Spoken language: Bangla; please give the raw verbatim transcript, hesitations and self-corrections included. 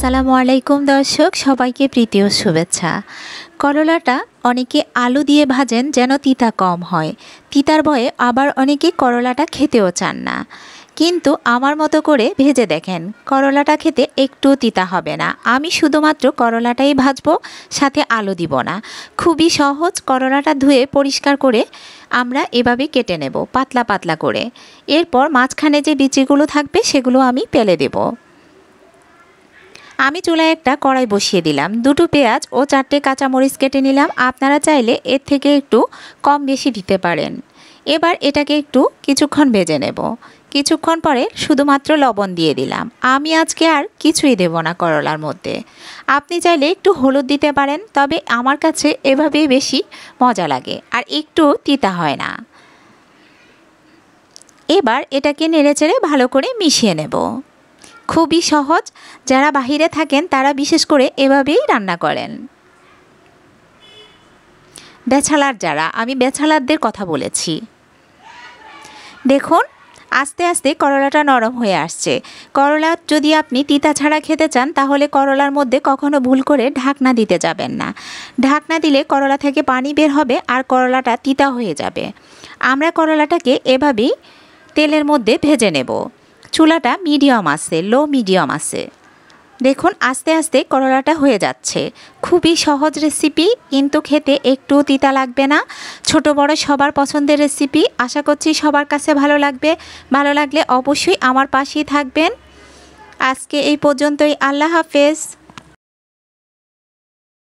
আসসালামু আলাইকুম দর্শক, সবাইকে প্রীতি ও শুভেচ্ছা। করলাটা অনেকে আলু দিয়ে ভাজেন যেন তিতা কম হয়। তিতার ভয়ে আবার অনেকে করলাটা খেতেও চান না, কিন্তু আমার মতো করে ভেজে দেখেন, করলাটা খেতে একটু তিতা হবে না। আমি শুধুমাত্র করলাটাই ভাজবো, সাথে আলু দিব না। খুবই সহজ। করলাটা ধুয়ে পরিষ্কার করে আমরা এভাবে কেটে নেব পাতলা পাতলা করে। এরপর মাঝখানে যে বিচিগুলো থাকবে সেগুলো আমি ফেলে দেব। আমি চুলায় একটা কড়াই বসিয়ে দিলাম, দুটো পেঁয়াজ ও চারটে কাঁচামরিচ কেটে নিলাম। আপনারা চাইলে এর থেকে একটু কম বেশি দিতে পারেন। এবার এটাকে একটু কিছুক্ষণ ভেজে নেব। কিছুক্ষণ পরে শুধুমাত্র লবণ দিয়ে দিলাম। আমি আজকে আর কিছুই দেব না করলার মধ্যে। আপনি চাইলে একটু হলুদ দিতে পারেন, তবে আমার কাছে এভাবেই বেশি মজা লাগে আর একটু তিতা হয় না। এবার এটাকে নেড়েচেড়ে ভালো করে মিশিয়ে নেব। খুবই সহজ। যারা বাহিরে থাকেন তারা বিশেষ করে এভাবেই রান্না করেন। ব্যাচেলার যারা, আমি ব্যাচেলারদের কথা বলেছি। দেখুন আস্তে আস্তে করলাটা নরম হয়ে আসছে। করলা যদি আপনি তিতা ছাড়া খেতে চান তাহলে করলার মধ্যে কখনো ভুল করে ঢাকনা দিতে যাবেন না। ঢাকনা দিলে করলা থেকে পানি বের হবে আর করলাটা তিতা হয়ে যাবে। আমরা করলাটাকে এভাবেই তেলের মধ্যে ভেজে নেব। চুলাটা মিডিয়াম আছে, লো মিডিয়াম আছে। দেখুন আস্তে আস্তে করলাটা হয়ে যাচ্ছে। খুবই সহজ রেসিপি, কিন্তু খেতে একটু তিতা লাগবে না। ছোট বড় সবার পছন্দের রেসিপি। আশা করছি সবার কাছে ভালো লাগবে। ভালো লাগলে অবশ্যই আমার পাশেই থাকবেন। আজকে এই পর্যন্তই। আল্লাহ হাফেজ।